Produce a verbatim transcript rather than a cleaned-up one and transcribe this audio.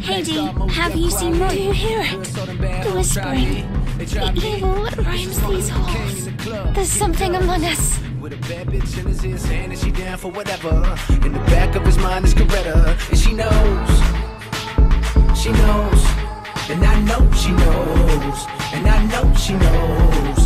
Hey Dee, have you seen Mo? Do you hear it? The whispering. The evil that rhymes these halls. There's something among us. With a bad bitch in his ear saying that she down for whatever. In the back of his mind is Coretta. And she knows. She knows. And I know she knows. And I know she knows.